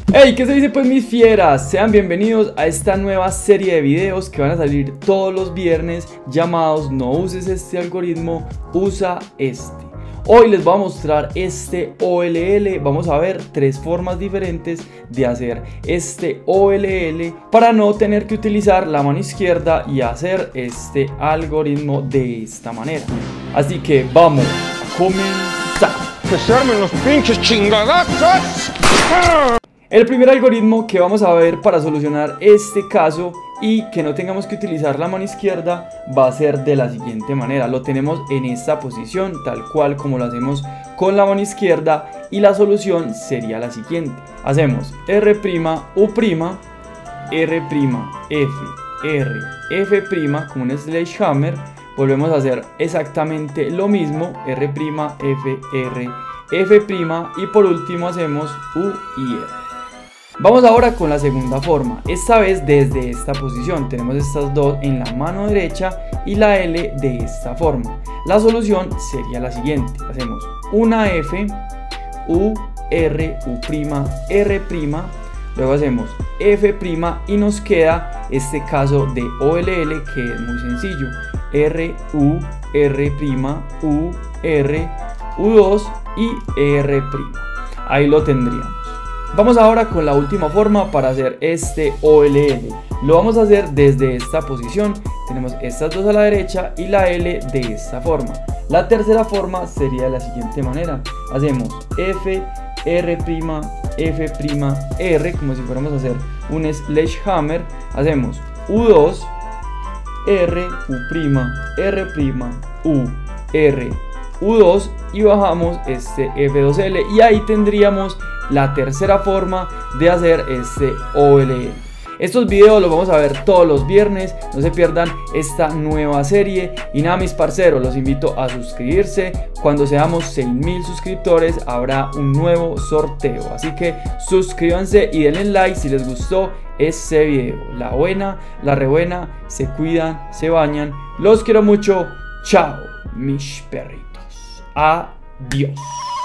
Hey, ¿qué se dice pues mis fieras? Sean bienvenidos a esta nueva serie de videos que van a salir todos los viernes llamados No uses este algoritmo, usa este. Hoy les voy a mostrar este OLL, vamos a ver tres formas diferentes de hacer este OLL para no tener que utilizar la mano izquierda y hacer este algoritmo de esta manera. Así que vamos a comenzar. ¡Que se armen los pinches chingadazos! El primer algoritmo que vamos a ver para solucionar este caso y que no tengamos que utilizar la mano izquierda va a ser de la siguiente manera. Lo tenemos en esta posición tal cual como lo hacemos con la mano izquierda y la solución sería la siguiente. Hacemos R', U', R', F, R, F' como un sledgehammer. Volvemos a hacer exactamente lo mismo, R', F, R, F' y por último hacemos U y R. Vamos ahora con la segunda forma, esta vez desde esta posición. Tenemos estas dos en la mano derecha y la L de esta forma. La solución sería la siguiente, hacemos una F, U, R, U', R', luego hacemos F' y nos queda este caso de OLL que es muy sencillo. R, U, R', U, R, U2 y R'. Ahí lo tendríamos. Vamos ahora con la última forma para hacer este OLL. Lo vamos a hacer desde esta posición. Tenemos estas dos a la derecha y la L de esta forma. La tercera forma sería de la siguiente manera. Hacemos F, R', F', R, como si fuéramos a hacer un sledgehammer. Hacemos U2, R, U', R', U, R, U2 y bajamos este F2L y ahí tendríamos la tercera forma de hacer este OLL. Estos videos los vamos a ver todos los viernes, no se pierdan esta nueva serie. Y nada mis parceros, los invito a suscribirse. Cuando seamos 6.000 suscriptores habrá un nuevo sorteo, así que suscríbanse y denle like si les gustó este video. La buena, la re buena, se cuidan, se bañan, los quiero mucho, chao mis perritos, adiós.